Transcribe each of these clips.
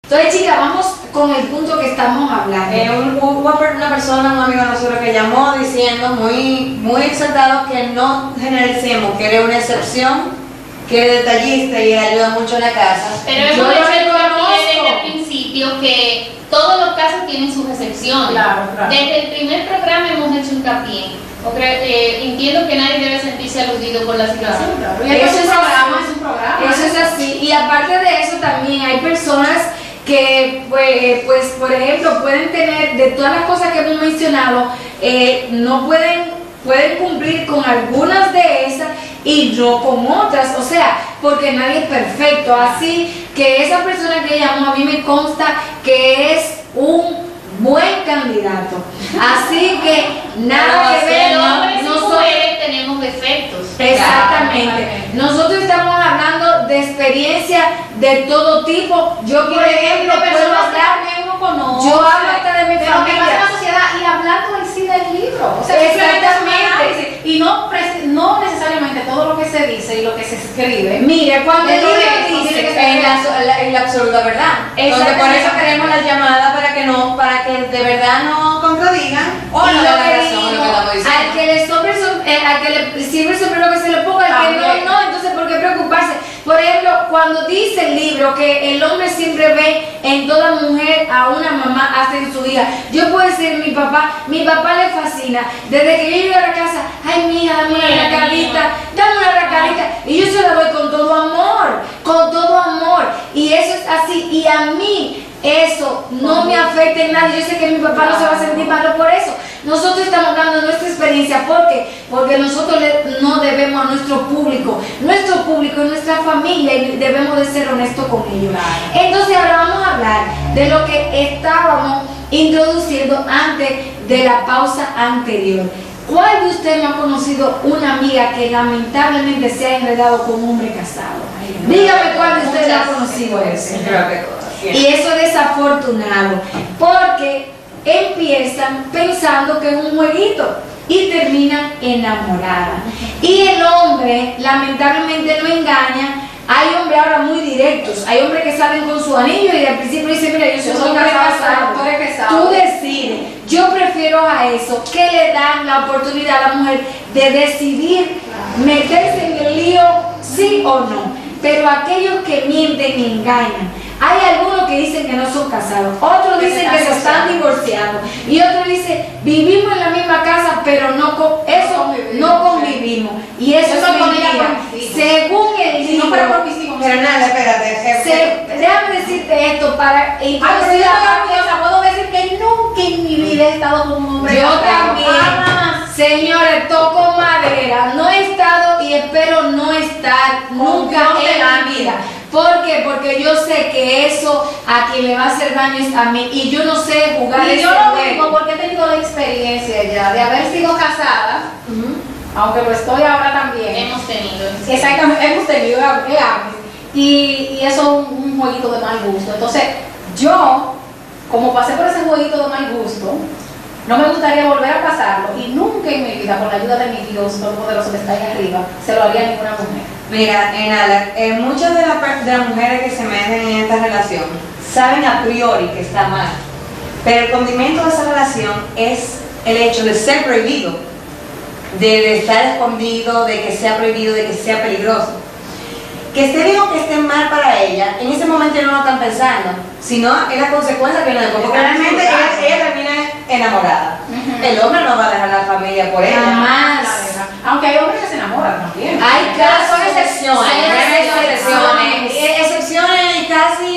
Entonces, chicas, vamos con el punto que estamos hablando. Hubo una persona, un amigo de nosotros que llamó diciendo muy exaltado que no generalicemos, que era una excepción, que es detallista y ayuda mucho en la casa. Pero hemos dicho desde el principio que todos los casos tienen sus excepciones. Claro. Desde el primer programa hemos hecho hincapié. Entiendo que nadie debe sentirse aludido por la situación. Claro. Y eso es un programa. Eso es así. Y aparte de eso también hay personas que pues por ejemplo pueden tener, de todas las cosas que hemos mencionado, no pueden cumplir con algunas de esas y no con otras, o sea, porque nadie es perfecto. Así que esa persona que llamó, a mí me consta que es un buen candidato, así que nada que ver. Hombres y mujeres tenemos defectos. Exactamente. Nosotros estamos hablando de experiencia de todo tipo. Yo, por ejemplo, puedo hablar, yo hablo hasta de mi familia. La sociedad, y hablando en sí del libro. O sea, exactamente. Y no necesariamente todo lo que se dice y lo que se escribe. Mire, cuando el libro dice que es la absoluta verdad. Entonces, por eso queremos las llamadas para que de verdad no contradigan o no la razón lo que estamos diciendo. Al que le sirve el sombrero que se le ponga, al que no, entonces ¿por qué preocuparse? Por ejemplo, cuando dice el libro que el hombre siempre ve en toda mujer a una mamá hasta en su hija, yo puedo decir mi papá le fascina, desde que yo llego a la casa, ay mija, dame una racadita, y yo se la doy con todo amor, y eso es así, y a mí eso no me afecta en nada. Yo sé que mi papá no se va a sentir malo por eso. Nosotros estamos dando nuestra experiencia. ¿Por qué? Porque nosotros no debemos a nuestro público y nuestra familia, y debemos de ser honestos con ellos. Entonces ahora vamos a hablar de lo que estábamos introduciendo antes de la pausa anterior. ¿Cuál de ustedes no ha conocido una amiga que lamentablemente se ha enredado con un hombre casado? Dígame cuál de ustedes ha conocido eso. Y eso es desafortunado, porque empiezan pensando que es un jueguito y terminan enamoradas. Y el hombre lamentablemente no engaña. Hay hombres ahora muy directos, hay hombres que salen con su anillo y al principio dicen, mira, yo soy un hombre casado, tú decides. Yo prefiero a eso, que le dan la oportunidad a la mujer de decidir meterse en el lío sí o no. Pero aquellos que mienten y engañan, hay algunos que dicen que no son casados, otros dicen que se están divorciando, y otros dicen vivimos en la misma casa pero no convivimos, y eso es mentira. Según el libro, pero nada, espérate, déjame decirte esto para puedo decir que nunca en mi vida he estado con un hombre. Yo también, señores, toco madera, no he estado y espero no estar nunca en mi vida. ¿Por qué? Porque yo sé que eso a quien le va a hacer daño es a mí, y yo no sé jugar y ese yo lo juego. digo porque he tenido la experiencia ya de haber sido casada, aunque lo estoy ahora también. Hemos tenido. Exactamente, hemos tenido y eso es un jueguito de mal gusto. Entonces, yo, como pasé por ese jueguito de mal gusto, no me gustaría volver a pasarlo, y nunca en mi vida, con la ayuda de mi Dios Todopoderoso que está ahí arriba, se lo haría a ninguna mujer. Mira, muchas de las mujeres que se meten en esta relación saben a priori que está mal, pero el condimento de esa relación es el hecho de ser prohibido, de estar escondido, de que sea prohibido, de que sea peligroso. Que esté bien o que esté mal para ella, en ese momento no lo están pensando, sino es la consecuencia que viene después, porque realmente ella termina enamorada. El hombre no va a dejar la familia por ella. Jamás. Aunque hay hombres que se enamoran también. Hay casos, Son excepciones. Excepciones y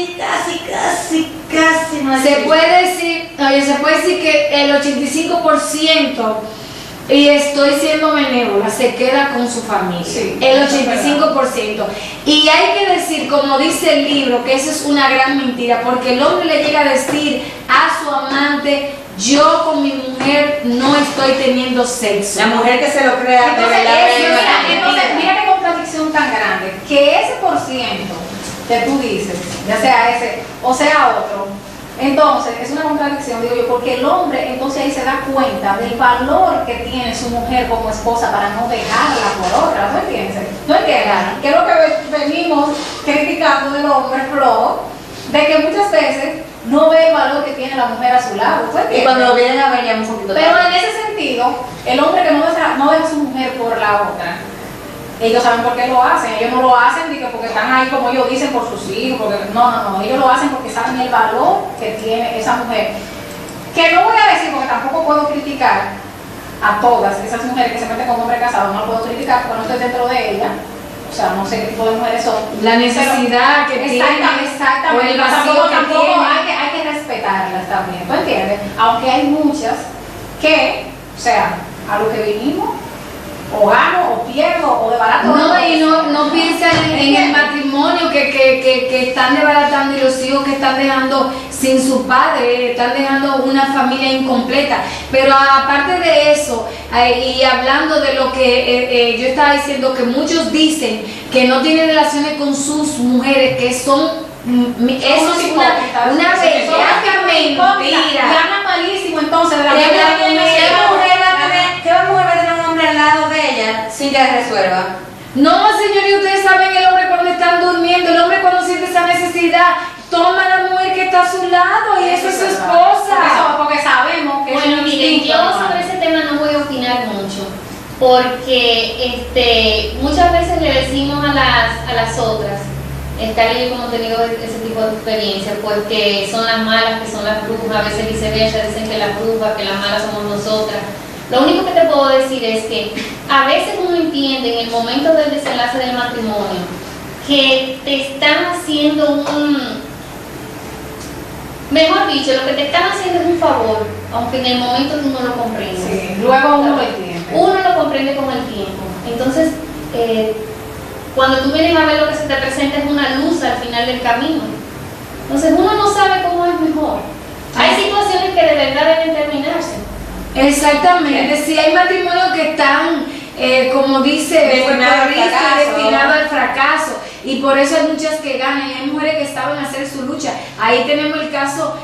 casi no se puede decir que el 85%, y estoy siendo benévola, se queda con su familia. Sí, el 85%. Y hay que decir, como dice el libro, que eso es una gran mentira, porque el hombre le llega a decir a su amante: yo con mi mujer no estoy teniendo sexo. La mujer que se lo crea, Entonces, mira qué contradicción tan grande, que ese por ciento que tú dices, ya sea ese o sea otro, entonces es una contradicción, digo yo, porque el hombre entonces ahí se da cuenta del valor que tiene su mujer como esposa para no dejarla por otra. ¿No entiendes? ¿No entiendes? Que es lo que venimos criticando del hombre flojo, de que muchas veces no ve el valor que tiene la mujer a su lado. ¿Tú entiendes? Y cuando lo vienen a ver ya un poquito Pero tarde. en ese sentido, el hombre que no deja a su mujer por la otra, ellos saben por qué lo hacen. Ellos no lo hacen porque están ahí como ellos dicen por sus hijos, porque no, ellos lo hacen porque saben el valor que tiene esa mujer. Que no voy a decir, porque tampoco puedo criticar a todas esas mujeres que se meten con hombres casados, no lo puedo criticar porque no estoy dentro de ella. O sea, no sé qué tipo de mujeres son. La necesidad que tiene, exactamente, o el vacío tampoco que tiene. hay que respetarlas también, ¿tú entiendes? Aunque hay muchas que, o sea, a lo que vinimos, o gano, o pierdo, o de barato. No, y no piensan en el matrimonio que están desbaratando, y los hijos que están dejando sin su padre, están dejando una familia incompleta. Pero aparte de eso, y hablando de lo que yo estaba diciendo, que muchos dicen que no tienen relaciones con sus mujeres, que son eso es una bellaca mentira. Y hablan malísimo entonces de la ¿Qué mujer. mujer va a tener un hombre al lado de ella sin que la resuelva? No, señores, ustedes saben el hombre cuando están durmiendo, el hombre cuando siente esa necesidad, toma a la mujer que está a su lado y eso es su esposa. Porque sabemos que Bueno, es un miren, instinto, yo ¿no? sobre ese tema no voy a opinar mucho, porque muchas veces le decimos a las otras, Carla y yo como tenido ese tipo de experiencia, pues que son las malas, que son las brujas, a veces viceversa, dicen que las brujas, que las malas somos nosotras. Lo único que te puedo decir es que a veces uno entiende en el momento del desenlace del matrimonio que te están haciendo mejor dicho, lo que te están haciendo es un favor, aunque en el momento tú no lo comprendes. Sí, luego uno lo entiende. Uno lo comprende con el tiempo. Entonces, cuando tú vienes a ver lo que se te presenta es una luz al final del camino. Entonces uno no sabe cómo es mejor. Hay situaciones que de verdad deben terminarse. Exactamente, si hay matrimonios que están, como dice destinado al fracaso, y por eso hay muchas que ganan, y hay mujeres que saben hacer su lucha. Ahí tenemos el caso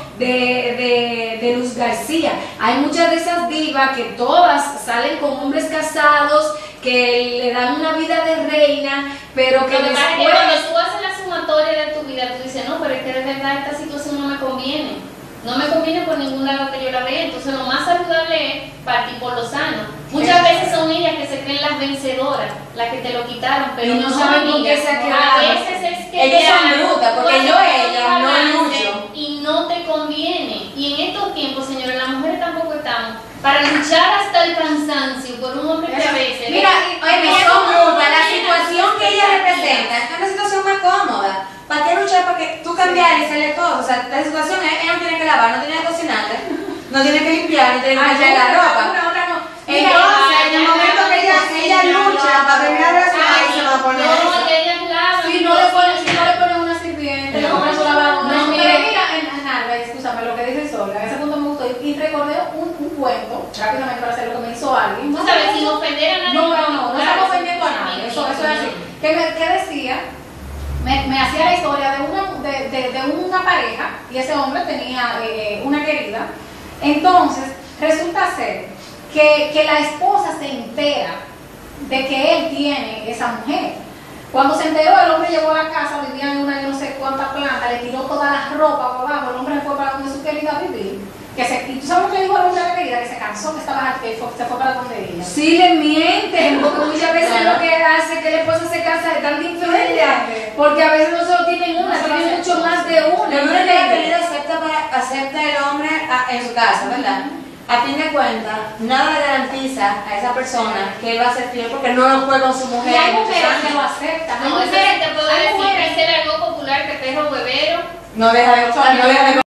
de Luz García. Hay muchas de esas divas que todas salen con hombres casados, que le dan una vida de reina, pero que Lo que pasa es que después... cuando tú haces la sumatoria de tu vida, tú dices, no, pero es que de verdad esta situación no me conviene. No me conviene por ningún lado que yo la vea. Entonces lo más saludable es partir por lo sano. Muchas veces son ellas que se creen las vencedoras, las que te lo quitaron, pero Y no saben con qué se ha quedado. A veces es que Ellas ya son brutas, porque tú yo haces ellas un no balance lucho. y no te conviene. Y en estos tiempos, señores, las mujeres tampoco estamos para luchar hasta el cansancio por un hombre que a veces... Mira, oye, son brutas, la situación que ella representa es una situación más cómoda. ¿Para qué luchar? Porque tú cambiar y hacerle todo. O sea, la situación es, ella no tiene que lavar, no tiene que cocinar, no tiene que limpiar, no tiene que echar la ropa. Entonces, en el momento que ella lucha para terminar la relación, ahí se va a poner no, eso. ellas lavan. Si no le ponen una sirviente, No, le ponen su lavadora. no, Pero mira, en Alba, escúchame, lo que dice Sola, en ese punto me gustó y recordé un cuento, rápidamente para hacer lo que me hizo alguien. Tú sabes, sin ofender a nadie. No estamos ofendiendo a nadie, eso es así. Que decía, me hacía la historia de una pareja y ese hombre tenía una querida. Entonces, resulta ser que la esposa se entera de que él tiene esa mujer. Cuando se enteró, el hombre llegó a la casa, vivía en una yo no sé cuánta planta, le tiró todas las ropas por abajo, el hombre se fue para donde su querida a vivir. ¿Y tú sabes lo que dijo el hombre a la querida? Que se cansó, que estaba harta, que se fue para donde ella. Sí, le mienten, porque muchas veces lo que hace que la esposa se cansa de tanta infidelidad, porque a veces no solo tienen una, tienen mucho más de una. Lo único que la querida acepta el hombre en su casa, ¿verdad? A fin de cuentas, nada le garantiza a esa persona que él va a ser fiel porque no lo fue con su mujer. Y hay mujeres que lo aceptan. No, eso sí te puedo decir que es algo popular que perro huevero. No deja de